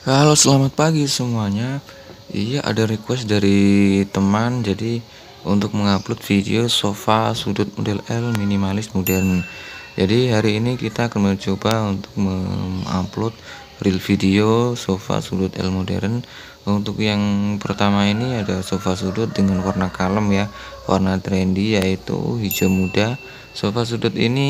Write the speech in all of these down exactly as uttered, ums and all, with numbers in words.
Halo, selamat pagi semuanya. Iya, ada request dari teman, jadi untuk mengupload video sofa sudut model L minimalis modern. Jadi hari ini kita akan mencoba untuk mengupload real video sofa sudut L modern. Untuk yang pertama ini ada sofa sudut dengan warna kalem ya, warna trendy yaitu hijau muda. Sofa sudut ini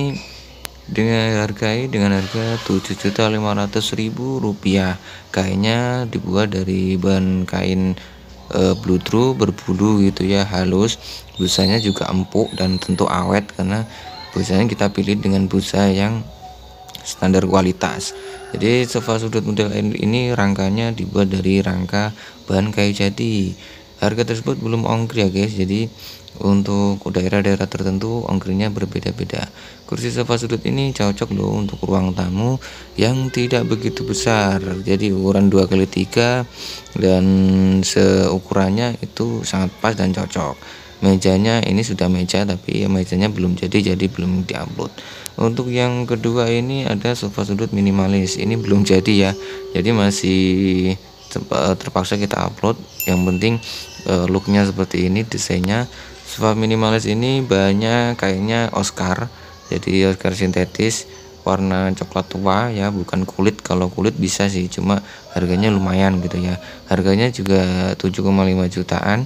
dengan hargai dengan harga tujuh juta lima ratus ribu rupiah. Kainnya dibuat dari bahan kain e, bludru berbulu gitu ya, halus. Busanya juga empuk dan tentu awet karena busanya kita pilih dengan busa yang standar kualitas. Jadi sofa sudut model ini rangkanya dibuat dari rangka bahan kayu jati. Harga tersebut belum ongkir ya guys, jadi untuk daerah-daerah tertentu ongkirnya berbeda-beda. Kursi sofa sudut ini cocok loh untuk ruang tamu yang tidak begitu besar, jadi ukuran dua kali tiga dan seukurannya itu sangat pas dan cocok. Mejanya ini sudah meja tapi mejanya belum jadi jadi belum diupload. Untuk yang kedua ini ada sofa sudut minimalis, ini belum jadi ya, jadi masih terpaksa kita upload. Yang penting uh, looknya seperti ini, desainnya. Sofa minimalis ini bahannya kayaknya Oscar, jadi Oscar sintetis warna coklat tua ya, bukan kulit. Kalau kulit bisa sih, cuma harganya lumayan gitu ya, harganya juga tujuh koma lima jutaan.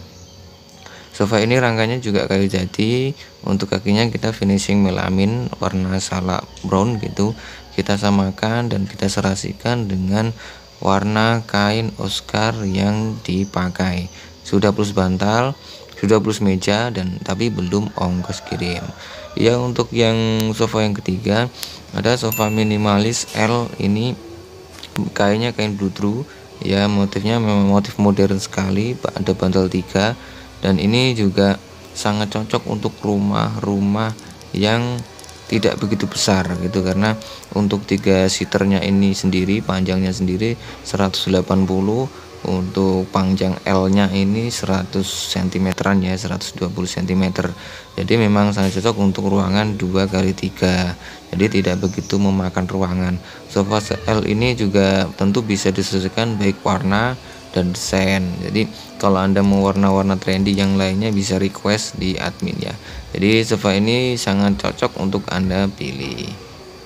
Sofa ini rangkanya juga kayu jati. Untuk kakinya kita finishing melamin warna salak brown gitu, kita samakan dan kita serasikan dengan warna kain Oscar yang dipakai. Sudah plus bantal, sudah plus meja, dan tapi belum ongkos kirim ya. Untuk yang sofa yang ketiga ada sofa minimalis L, ini kainnya kain bludru ya, motifnya memang motif modern sekali, ada bantal tiga, dan ini juga sangat cocok untuk rumah-rumah yang tidak begitu besar gitu, karena untuk tiga seaternya ini sendiri panjangnya sendiri seratus delapan puluh, untuk panjang L-nya ini seratus sentimeteran ya, seratus dua puluh sentimeter. Jadi memang sangat cocok untuk ruangan dua kali tiga, jadi tidak begitu memakan ruangan. Sofa L ini juga tentu bisa disesuaikan baik warna dan desain. Jadi kalau Anda mau warna-warna trendy yang lainnya bisa request di admin ya. Jadi sofa ini sangat cocok untuk Anda pilih.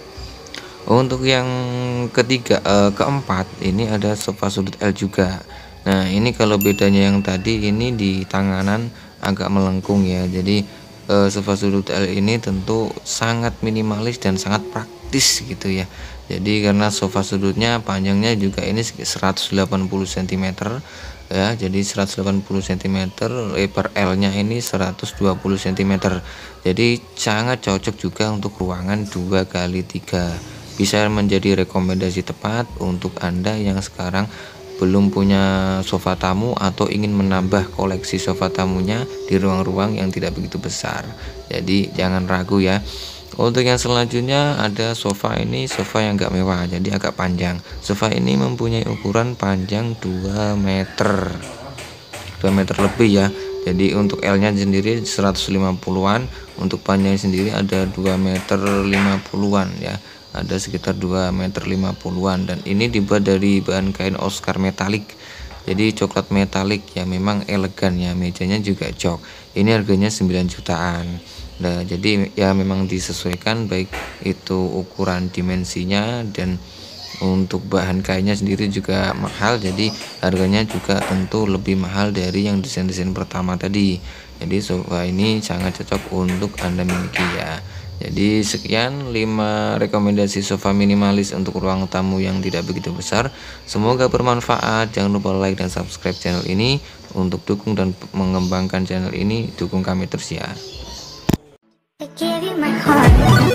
Untuk yang ketiga eh, keempat ini ada sofa sudut L juga. Nah, ini kalau bedanya yang tadi ini di tanganan agak melengkung ya. Jadi eh, sofa sudut L ini tentu sangat minimalis dan sangat praktis gitu ya. Jadi karena sofa sudutnya panjangnya juga ini seratus delapan puluh sentimeter ya, jadi seratus delapan puluh sentimeter, lebar L-nya ini seratus dua puluh sentimeter. Jadi sangat cocok juga untuk ruangan dua kali tiga. Bisa menjadi rekomendasi tepat untuk Anda yang sekarang belum punya sofa tamu atau ingin menambah koleksi sofa tamunya di ruang-ruang yang tidak begitu besar. Jadi jangan ragu ya. Untuk yang selanjutnya ada sofa ini, sofa yang agak mewah, jadi agak panjang. Sofa ini mempunyai ukuran panjang dua meter, dua meter lebih ya. Jadi untuk L-nya sendiri seratus lima puluhan, untuk panjangnya sendiri ada dua meter lima puluhan ya. Ada sekitar dua meter lima puluhan, dan ini dibuat dari bahan kain Oscar metalik. Jadi coklat metalik ya, memang elegan ya. Mejanya juga jok. Ini harganya sembilan jutaan. Nah, jadi ya memang disesuaikan baik itu ukuran dimensinya, dan untuk bahan kainnya sendiri juga mahal, jadi harganya juga tentu lebih mahal dari yang desain-desain pertama tadi. Jadi sofa ini sangat cocok untuk Anda miliki ya. Jadi sekian lima rekomendasi sofa minimalis untuk ruang tamu yang tidak begitu besar. Semoga bermanfaat. Jangan lupa like dan subscribe channel ini. Untuk dukung dan mengembangkan channel ini, dukung kami terus ya. I give you my heart.